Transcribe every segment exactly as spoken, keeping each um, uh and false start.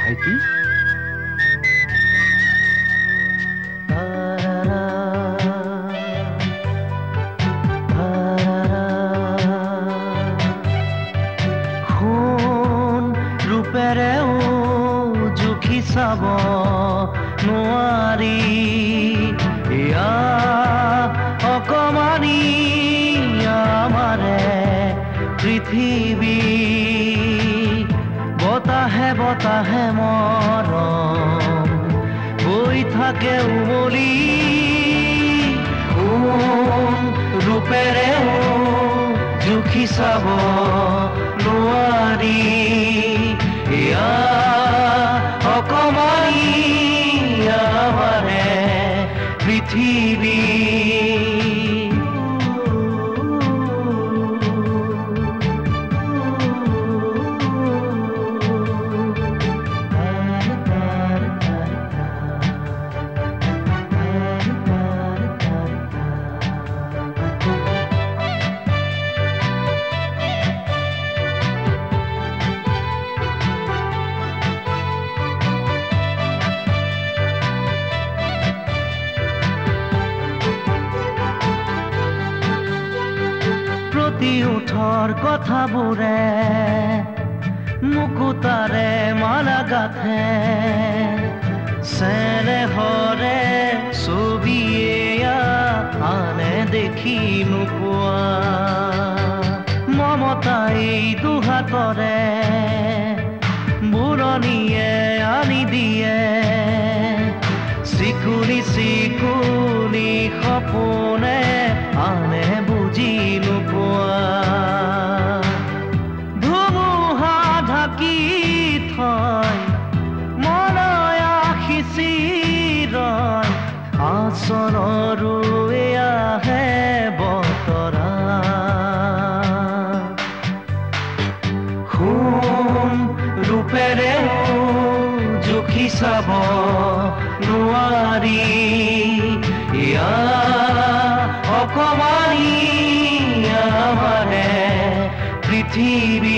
ভাইটি খুন ৰূপেৰেও জুখি চাব নোৱাৰি ইয়া অকমানি আমাৰে পৃথিৱী বতাহে বতাহে মৰম বৈ থাকে উমলি কোন ৰূপেৰেও জুখি চাব নোৱাৰি ইয়া অকমানি আমাৰে পৃথিৱী উঠৰ কথাবোৰে মুকুতাৰে মালা গাথে চেনেহৰে ছবিয়ে আনে দেখি নোপোৱা মমতাই দুহাতৰে বুৰণিয়ে আনি দিয়ে চিকুনি চিকুনি সপোনে আনে বুজি নোপোৱা ধুমুহা ঢাকি থয় মনয়া সিঁচি ৰয় আচৰণৰো আহে বতৰা সোণ ৰূপেৰেও জুখি চাব নোৱাৰি ইয়া অকমানি আমাৰে পৃথিৱী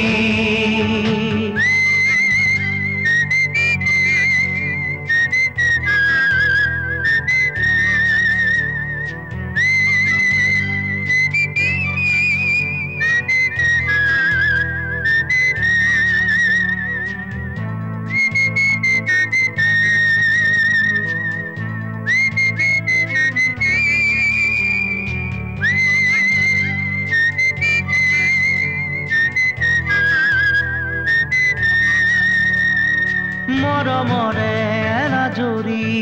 মৰমৰে এলাজৰি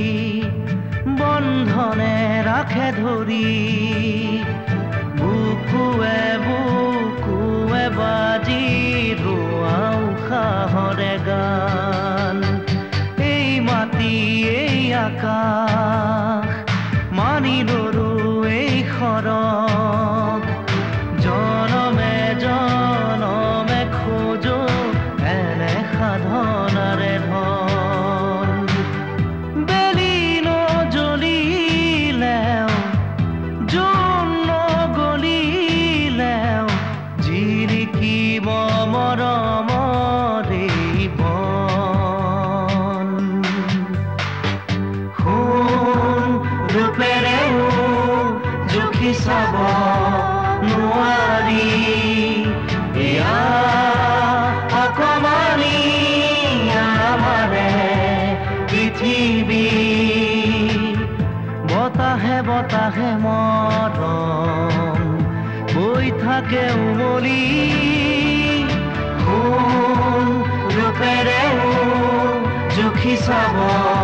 বন্ধনে ৰাখে ধৰি বুকুৱে বুকুৱে বাজি ৰোৱা উশাহৰে গান এই মাটি এই আকাশ মানি নৰো এই খৰক জনমে জনমে খোজো এনে সাধনাৰে ধন বেলি নজ্বলিলেও জোন নগলিলেও জিৰিকিব মৰমৰে বন সোণ ৰূপেৰেও জুখি চাব নোৱাৰি ইয়া অকমানি আমাৰে পৃথিৱী বতাহে বতাহে মৰম বৈ থাকে উমলি সোণ ৰূপেৰেও জুখি চাব